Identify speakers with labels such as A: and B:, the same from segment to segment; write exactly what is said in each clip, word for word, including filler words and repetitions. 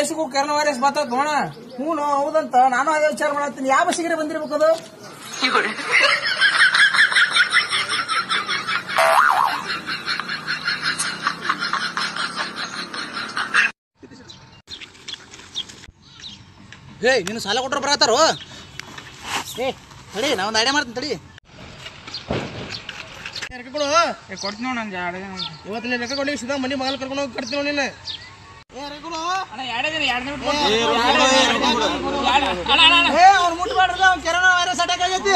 A: ದೇಶಕ್ಕೂ corona virus ಬರ್ತದ ನೋಣ. ಹ್ಞೂ ಹೌದಂತ ನಾನು ಅದೇ ವಿಚಾರ ಮಾಡತ್ತೀನಿ. ಯಾವ ಬಸ್ಸಿಗೆ ಬಂದಿರ್ಬೇಕು ಅದು?
B: ಏ ನೀನು ಸಾಲ ಕೊಟ್ಟರು ಬರತ್ತಾರೋ? ಏ ತಡಿ ನಾ ಒಂದು ಐಡಿಯಾ ಮಾಡ್ತೀನಿ ತಡಿ. ಲೆಕ್ಕ ಕೊಡು.
A: ಏ ಕೊಡ್ತೀನಿ ನೋಡು ನಂಗೆ ಎರಡು ದಿನ.
B: ಇವತ್ತು ಲೆಕ್ಕ ಕೊಡಿ ಸಿದಾ ಮನೆ ಮಗಲ್ ಕರ್ಕೊಂಡು ಹೋಗಿ ಕಟ್ತೀನಿ ನೋಡಿ. ನೀನು ಏ ಲೆಕ್ಕ ಕೊಡು
A: ಅಣ್ಣ ಎರಡೇ ದಿನ ಎರಡು ದಿನ
B: ಏ ಅವ್ನು ಮುಟ್ಬಾರ್ದು. ಅವ್ನು ಕರೋನಾ ವೈರಸ್ ಅಟ್ಯಾಕ್ ಆಗೈತಿ.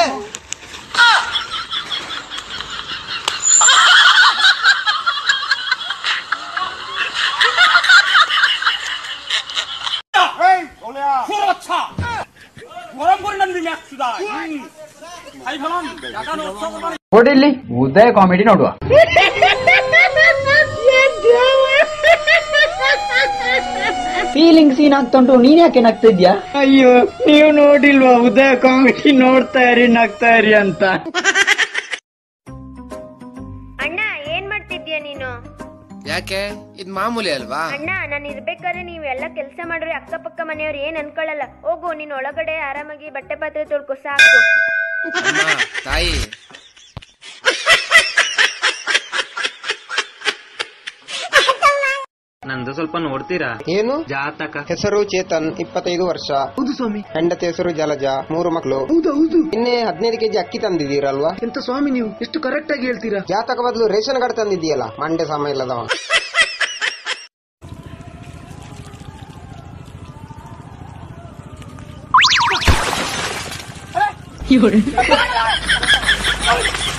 C: ಕೊಡಿಲ್ಲಿ ಉದಯ ಕಾಮಿಡಿ ನೋಡುವ. ಫೀಲಿಂಗ್ ಸೀನ್ ಆಗ್ತಾ ಉಂಟು, ನೀನ್ ಯಾಕೆ ನಗ್ತಾ ಇದ್ಯಾ? ಅಯ್ಯೋ ನೀವು ನೋಡಿಲ್ವಾ ಉದಯ ಕಾಮಿಡಿ ನೋಡ್ತಾ ಇರಿ ನಗ್ತಾ ಇರಿ ಅಂತ.
D: ಅಣ್ಣ ಏನ್ ಮಾಡ್ತಿದ್ಯಾ ನೀನು?
E: ಯಾಕೆ ಇದ್ ಮಾಮೂಲಿ ಅಲ್ವಾ?
D: ಅಣ್ಣ ನಾನು ಇರ್ಬೇಕಾದ್ರೆ ನೀವೆಲ್ಲ ಕೆಲಸ ಮಾಡ್ರಿ ಅಕ್ಕಪಕ್ಕ ಮನೆಯವ್ರು ಏನ್ ಅನ್ಕೊಳ್ಳಲ್ಲ. ಹೋಗು ನೀನ್ ಒಳಗಡೆ ಆರಾಮಾಗಿ ಬಟ್ಟೆ ಪಾತ್ರೆ ತೊಳ್ಕೊ ಸಾಕು.
E: ತಾಯಿ
F: ನಂದು ಸ್ವಲ್ಪ ನೋಡ್ತೀರಾ?
G: ಏನು
F: ಜಾತಕ?
G: ಹೆಸರು ಚೇತನ್, ಇಪ್ಪತ್ತೈದು ವರ್ಷ.
B: ಹೌದು ಸ್ವಾಮಿ.
G: ಹೆಂಡತಿ ಹೆಸರು ಜಲಜ, ಮೂರು ಮಕ್ಕಳು.
B: ಹೌದು ಹೌದು.
G: ಇನ್ನೇ ಹದಿನೈದು ಕೆಜಿ ಅಕ್ಕಿ ತಂದಿದ್ದೀರಲ್ವಾ?
B: ಎಂತ ಸ್ವಾಮಿ ನೀವು ಎಷ್ಟು ಕರೆಕ್ಟ್ ಆಗಿ ಹೇಳ್ತೀರಾ?
G: ಜಾತಕ ಬದಲು ರೇಷನ್ ಕಾರ್ಡ್ ತಂದಿದ್ದೀಯಲ್ಲ, ಮಂಡೆ ಸಮಯ ಇಲ್ಲದವ.
C: ಇವ್ರು